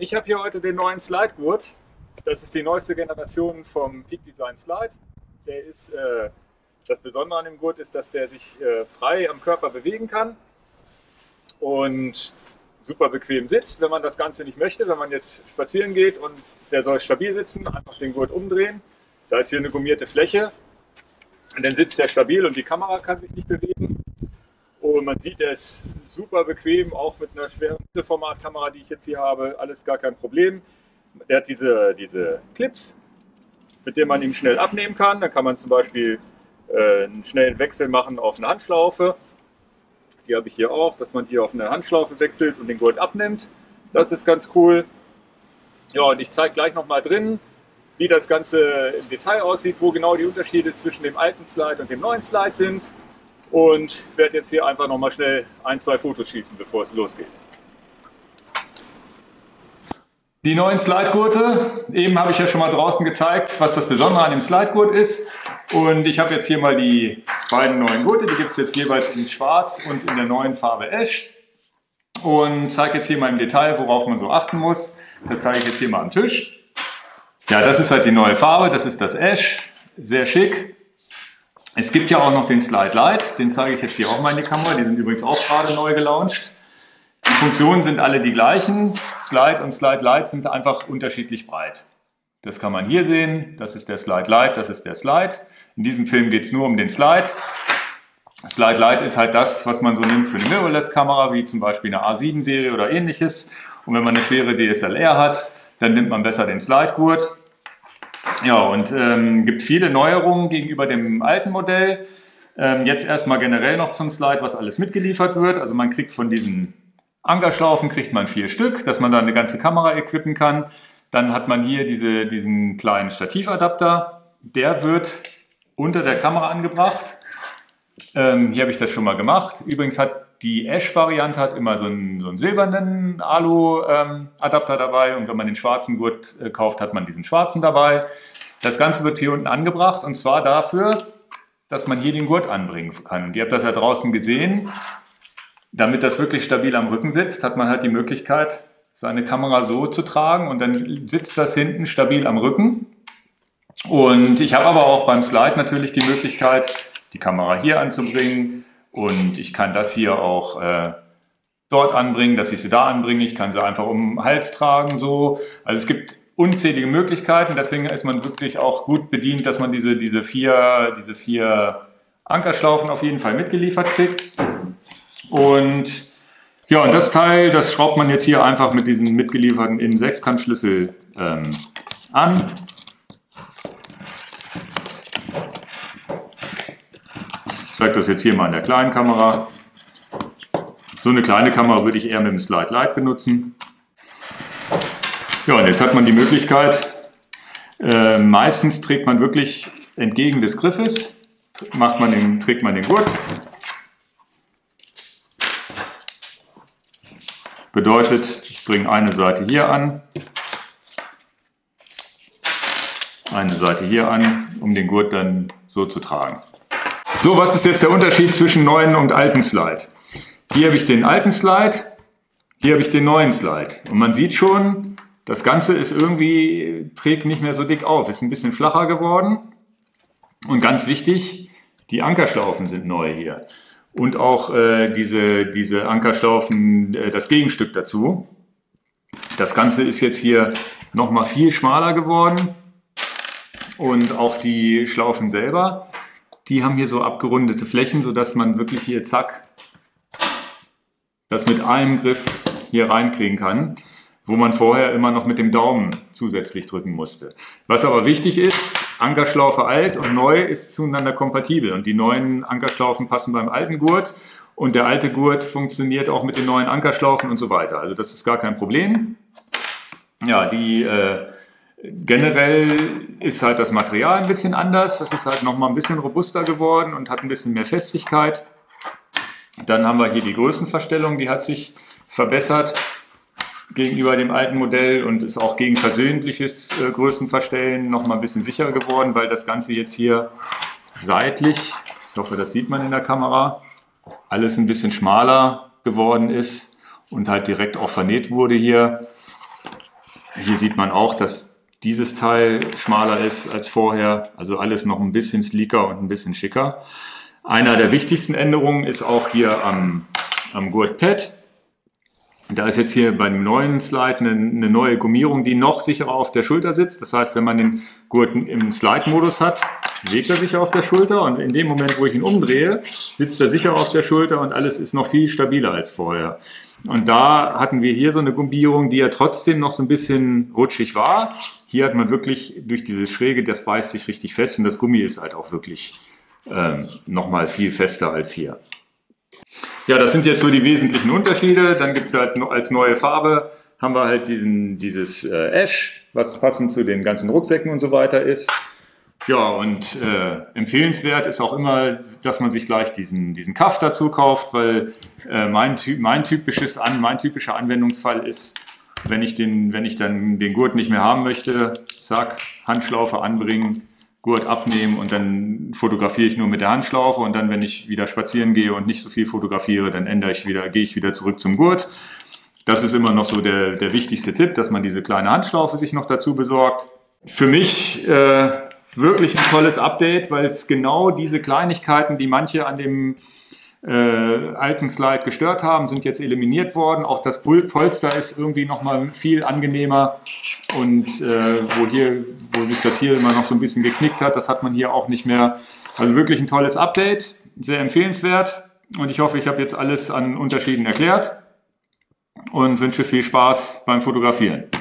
Ich habe hier heute den neuen Slidegurt. Das ist die neueste Generation vom Peak Design Slide. Das Besondere an dem Gurt ist, dass der sich frei am Körper bewegen kann und super bequem sitzt, wenn man das Ganze nicht möchte. Wenn man jetzt spazieren geht und der soll stabil sitzen, einfach den Gurt umdrehen. Da ist hier eine gummierte Fläche und dann sitzt der stabil und die Kamera kann sich nicht bewegen. Und man sieht, er ist super bequem, auch mit einer schweren Mittelformatkamera, die ich jetzt hier habe, alles gar kein Problem. Der hat diese Clips, mit denen man ihn schnell abnehmen kann. Da kann man zum Beispiel einen schnellen Wechsel machen auf eine Handschlaufe. Die habe ich hier auch, dass man hier auf eine Handschlaufe wechselt und den Gurt abnimmt. Das ist ganz cool. Ja, und ich zeige gleich nochmal drin, wie das Ganze im Detail aussieht, wo genau die Unterschiede zwischen dem alten Slide und dem neuen Slide sind. Und werde jetzt hier einfach nochmal schnell ein, zwei Fotos schießen, bevor es losgeht. Die neuen Slidegurte, eben habe ich ja schon mal draußen gezeigt, was das Besondere an dem Slidegurt ist. Und ich habe jetzt hier mal die beiden neuen Gurte, die gibt es jetzt jeweils in Schwarz und in der neuen Farbe Ash. Und zeige jetzt hier mal im Detail, worauf man so achten muss. Das zeige ich jetzt hier mal am Tisch. Ja, das ist halt die neue Farbe, das ist das Ash, sehr schick. Es gibt ja auch noch den Slide Lite, den zeige ich jetzt hier auch mal in die Kamera, die sind übrigens auch gerade neu gelauncht. Die Funktionen sind alle die gleichen, Slide und Slide Lite sind einfach unterschiedlich breit. Das kann man hier sehen, das ist der Slide Lite, das ist der Slide. In diesem Film geht es nur um den Slide. Slide Lite ist halt das, was man so nimmt für eine Mirrorless-Kamera, wie zum Beispiel eine A7-Serie oder ähnliches. Und wenn man eine schwere DSLR hat, dann nimmt man besser den Slidegurt. Ja, und gibt viele Neuerungen gegenüber dem alten Modell. Jetzt erstmal generell noch zum Slide, was alles mitgeliefert wird. Also man kriegt von diesen Ankerschlaufen kriegt man 4 Stück, dass man da eine ganze Kamera equippen kann. Dann hat man hier diesen kleinen Stativadapter. Der wird unter der Kamera angebracht. Hier habe ich das schon mal gemacht. Übrigens hat die Ash-Variante immer so einen silbernen Alu-Adapter dabei und wenn man den schwarzen Gurt kauft, hat man diesen schwarzen dabei. Das Ganze wird hier unten angebracht und zwar dafür, dass man hier den Gurt anbringen kann. Ihr habt das ja draußen gesehen. Damit das wirklich stabil am Rücken sitzt, hat man halt die Möglichkeit, seine Kamera so zu tragen und dann sitzt das hinten stabil am Rücken. Und ich habe aber auch beim Slide natürlich die Möglichkeit, die Kamera hier anzubringen. Und ich kann das hier auch dort anbringen, dass ich sie da anbringe. Ich kann sie einfach um den Hals tragen, so. Also es gibt unzählige Möglichkeiten. Deswegen ist man wirklich auch gut bedient, dass man diese vier Ankerschlaufen auf jeden Fall mitgeliefert kriegt. Und ja, und das Teil, das schraubt man jetzt hier einfach mit diesen mitgelieferten Innen-Sechskantschlüssel an. Ich zeige das jetzt hier mal in der kleinen Kamera. So eine kleine Kamera würde ich eher mit dem Slide Lite benutzen. Ja, und jetzt hat man die Möglichkeit, meistens trägt man wirklich entgegen des Griffes, trägt man den Gurt. Bedeutet, ich bringe eine Seite hier an, eine Seite hier an, um den Gurt dann so zu tragen. So, was ist jetzt der Unterschied zwischen neuen und alten Slide? Hier habe ich den alten Slide, hier habe ich den neuen Slide. Und man sieht schon, das Ganze ist irgendwie, trägt nicht mehr so dick auf, ist ein bisschen flacher geworden. Und ganz wichtig, die Ankerschlaufen sind neu hier. Und auch diese Ankerschlaufen, das Gegenstück dazu. Das Ganze ist jetzt hier nochmal viel schmaler geworden. Und auch die Schlaufen selber, die haben hier so abgerundete Flächen, sodass man wirklich hier zack, das mit einem Griff hier reinkriegen kann, wo man vorher immer noch mit dem Daumen zusätzlich drücken musste. Was aber wichtig ist, Ankerschlaufe alt und neu ist zueinander kompatibel und die neuen Ankerschlaufen passen beim alten Gurt und der alte Gurt funktioniert auch mit den neuen Ankerschlaufen und so weiter. Also das ist gar kein Problem. Ja, generell ist halt das Material ein bisschen anders. Das ist halt nochmal ein bisschen robuster geworden und hat ein bisschen mehr Festigkeit. Dann haben wir hier die Größenverstellung, die hat sich verbessert gegenüber dem alten Modell und ist auch gegen versöhnliches Größenverstellen noch mal ein bisschen sicherer geworden, weil das Ganze jetzt hier seitlich, ich hoffe, das sieht man in der Kamera, alles ein bisschen schmaler geworden ist und halt direkt auch vernäht wurde hier. Hier sieht man auch, dass dieses Teil schmaler ist als vorher, also alles noch ein bisschen sleeker und ein bisschen schicker. Einer der wichtigsten Änderungen ist auch hier am Gurtpad. Da ist jetzt hier bei dem neuen Slide eine neue Gummierung, die noch sicherer auf der Schulter sitzt. Das heißt, wenn man den Gurt im Slide-Modus hat, bewegt er sich auf der Schulter und in dem Moment, wo ich ihn umdrehe, sitzt er sicher auf der Schulter und alles ist noch viel stabiler als vorher. Und da hatten wir hier so eine Gummierung, die ja trotzdem noch so ein bisschen rutschig war. Hier hat man wirklich durch diese Schräge, das beißt sich richtig fest und das Gummi ist halt auch wirklich nochmal viel fester als hier. Ja, das sind jetzt so die wesentlichen Unterschiede. Dann gibt es halt als neue Farbe, haben wir halt dieses Ash, was passend zu den ganzen Rucksäcken und so weiter ist. Ja, und empfehlenswert ist auch immer, dass man sich gleich diesen Kaff dazu kauft, weil mein typischer Anwendungsfall ist, wenn ich dann den Gurt nicht mehr haben möchte, zack, Handschlaufe anbringen, Gurt abnehmen und dann fotografiere ich nur mit der Handschlaufe und dann, wenn ich wieder spazieren gehe und nicht so viel fotografiere, dann gehe ich wieder zurück zum Gurt. Das ist immer noch so der wichtigste Tipp, dass man diese kleine Handschlaufe sich noch dazu besorgt. Für mich wirklich ein tolles Update, weil es genau diese Kleinigkeiten, die manche an dem alten Slide gestört haben, sind jetzt eliminiert worden. Auch das Polster ist irgendwie nochmal viel angenehmer und wo sich das hier immer noch so ein bisschen geknickt hat, das hat man hier auch nicht mehr. Also wirklich ein tolles Update, sehr empfehlenswert und ich hoffe, ich habe jetzt alles an Unterschieden erklärt und wünsche viel Spaß beim Fotografieren.